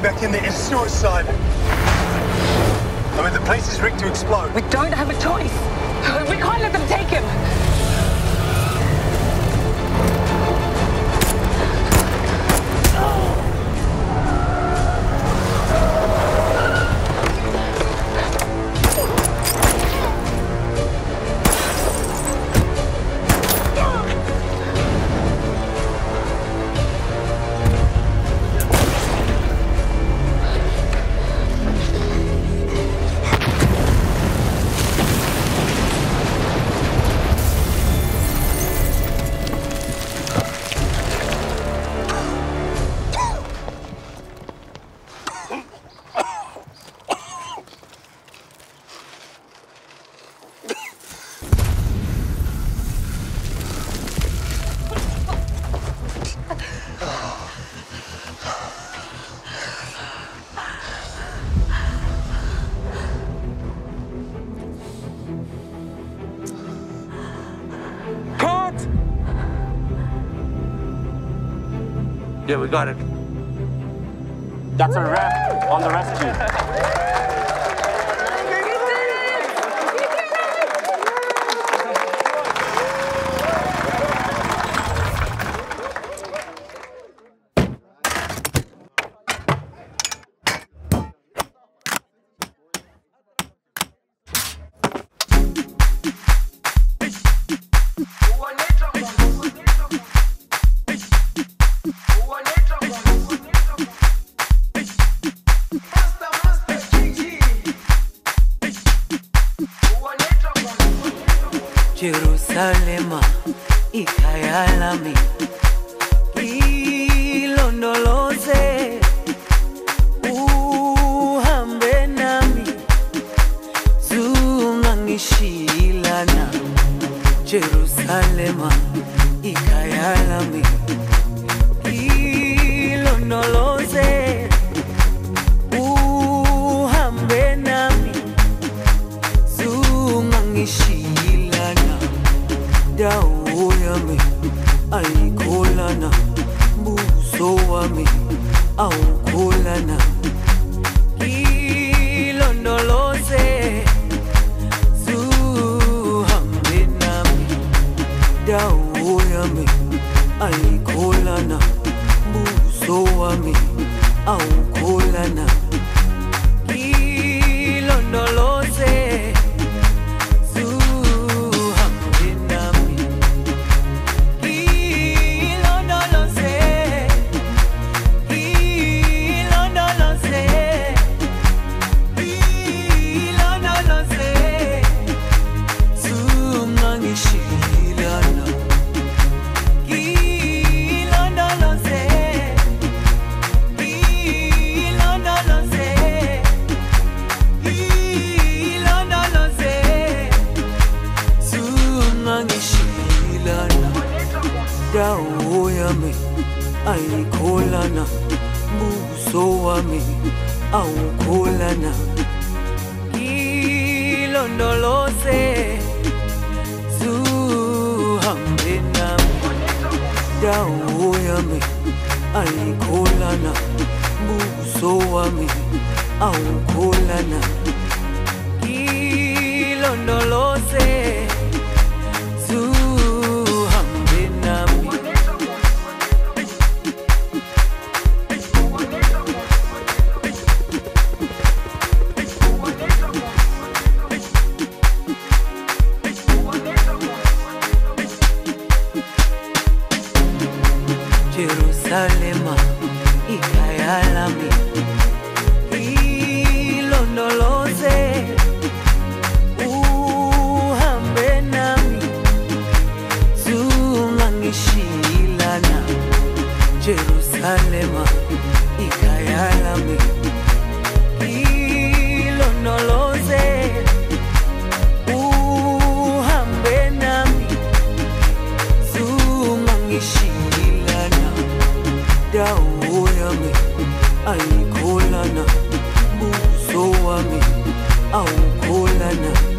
back in there is suicide. I mean, the place is rigged to explode. We don't have a choice. We can't let them take him. Yeah, we got it. That's a wrap on the rescue. Jerusalema, ikhaya lami, ilondoloze, uhambe nami, zungangishilana. Jerusalema, ikhaya lami, ilondoloze, uhambe nami, zungangishilana. Dawo yami ayikholana, buso wami awukholana. Ilondoloze, zuhambe nami. Dawo yami ayikholana, buso wami awukholana. Ilondoloze, dawo yami ayikholana, buso wami awukholana. Ilondoloze, zuhambe nami. Dawo yami ayikholana, buso wami awukholana. Ilondoloze, Jerusalema, ikhaya lami, ilondoloze, uhambe nami, zungangishilana. Jerusalema, ikhaya lami, ilondoloze, uhambe nami, zungangishilana. Dawo yami ayikholana, buso wami awukholana.